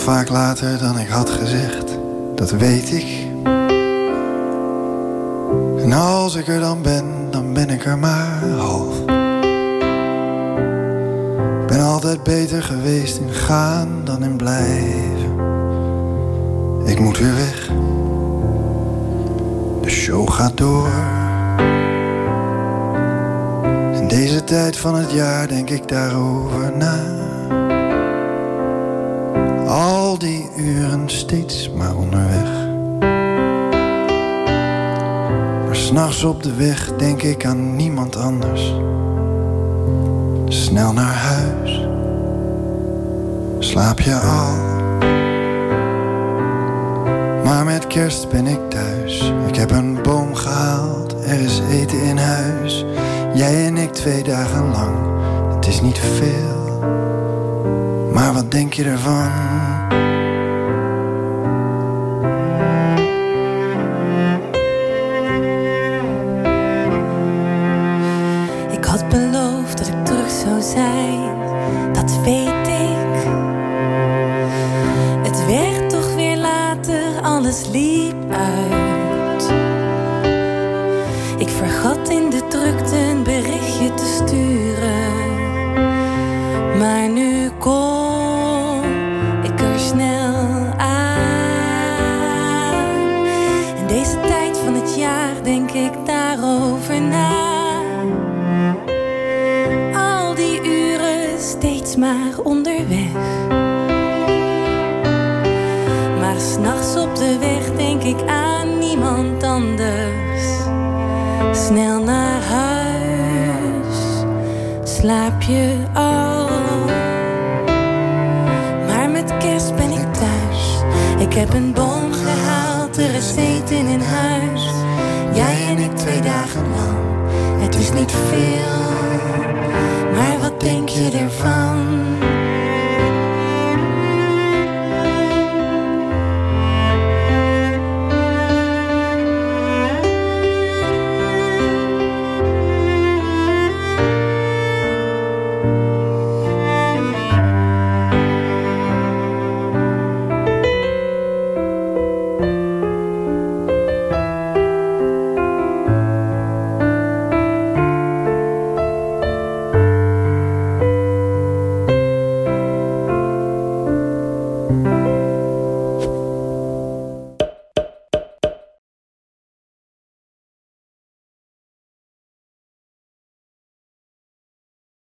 vaak later dan ik had gezegd, dat weet ik. En als ik er dan ben ik er maar half. Ik ben altijd beter geweest in gaan dan in blijven. Ik moet weer weg. De show gaat door. In deze tijd van het jaar denk ik daarover na. Al die uren steeds maar onderweg. Maar 's nachts op de weg denk ik aan niemand anders. Snel naar huis. Slaap je al? Maar met kerst ben ik thuis. Ik heb een boom gehaald, er is eten in huis. Jij en ik 2 dagen lang, het is niet veel. Maar wat denk je ervan? Ik had beloofd dat ik terug zou zijn, dat weet ik. Het werd toch weer later, alles liep uit. Ik vergat in de drukte een berichtje te sturen. Maar nu kom ik er snel aan. In deze tijd van het jaar denk ik daarover na. Al die uren steeds maar onderweg. Maar 's nachts op de weg denk ik aan niemand anders. Snel naar huis, slaap je al? Maar met kerst ben ik thuis. Ik heb een